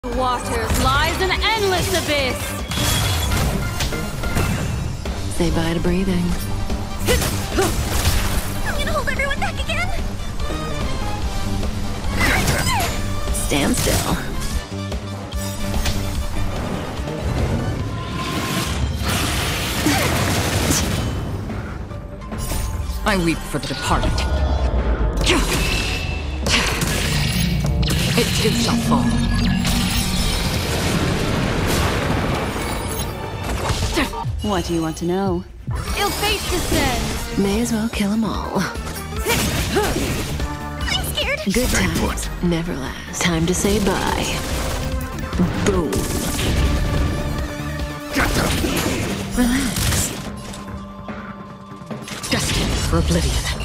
Waters lies an endless abyss. Say bye to breathing. I'm gonna hold everyone back again. Stand still. I weep for the departed. It too shall fall. What do you want to know? Ill fate descends. May as well kill them all. I'm scared. Good times never last. Time to say bye. Boom. Relax. Destined for oblivion.